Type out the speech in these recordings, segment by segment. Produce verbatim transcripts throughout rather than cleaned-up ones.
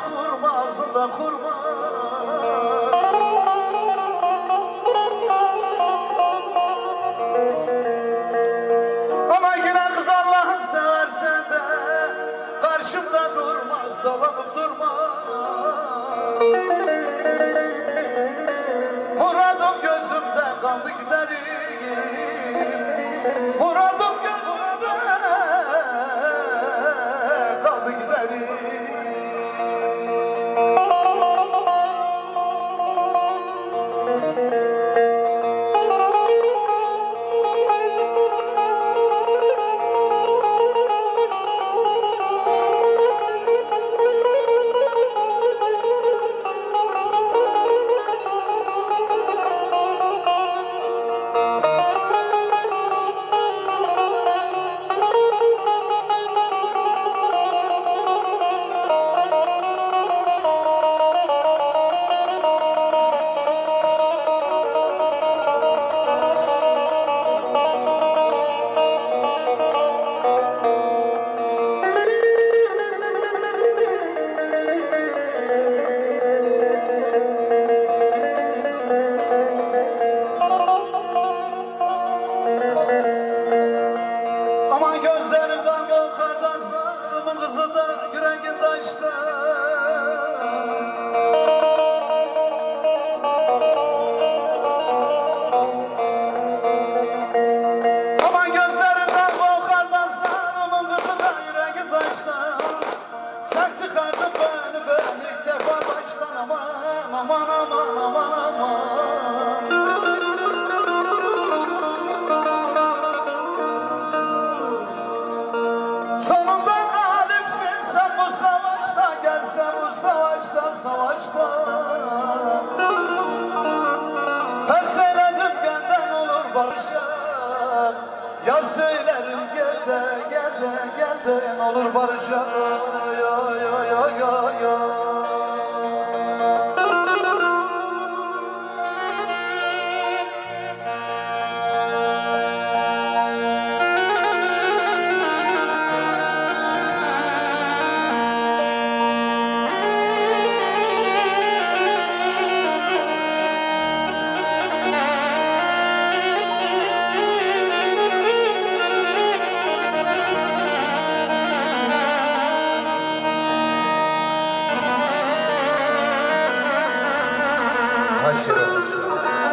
kurma, ağzında kurma. Ama yine kız Allah'ın seversen de karşımda durma, sallanıp durma. Muradım gözümde kaldı giderim, muradım gözümde kaldı giderim. Aman gözlerimden korkardan sarımın kızı da yüreğin taştı. Aman gözlerimden korkardan sarımın kızı da yüreğin taştı. Sen çıkardın beni beni ilk defa baştan, aman aman aman aman aman. Sonunda galipsin sen bu savaşta, gelsen bu savaşta, savaşta. Pes eyledim gelden olur barışa. Ya söylerim gel de gel de gelden olur barışa. Ya ya ya ya ya. Aşırı aşırı.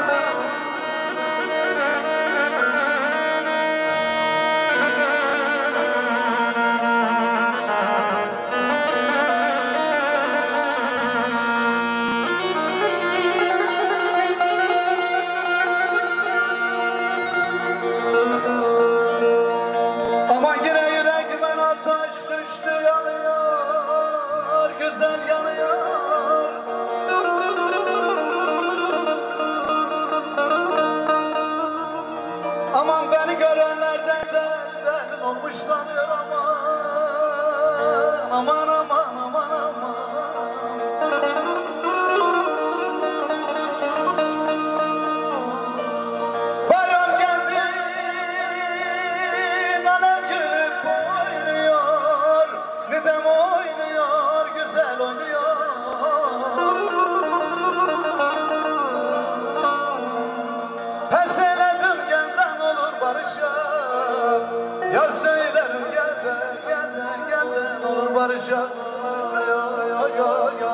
Ama yine yüreğime ateş düştü, yanıyor, güzel yanıyor. Aman beni görenlerden de deli olmuş sanıyor, aman aman aman aman aman. Bayram geldi, nanem gülüp oynuyor, nidem oynuyor, güzel oynuyor. Pes eyledim gelden olur barışa. Ya söylerim gel de gel de gel de olur barışa. Ya ya ya ya.